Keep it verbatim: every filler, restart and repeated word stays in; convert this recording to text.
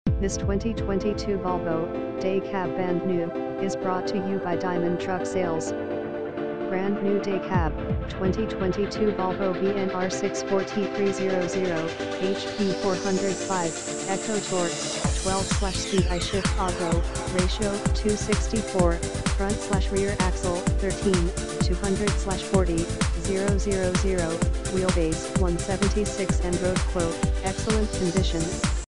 This twenty twenty-two Volvo DayCab brand new is brought to you by Diamond Truck Sales. Brand new DayCab twenty twenty-two Volvo V N R six four T three hundred, H P four oh five, Echo Torque, twelve slash speed I shift auto, ratio two sixty-four, front slash rear axle thirteen, two hundred slash forty, thousand, wheelbase one seventy-six and road quote, excellent condition.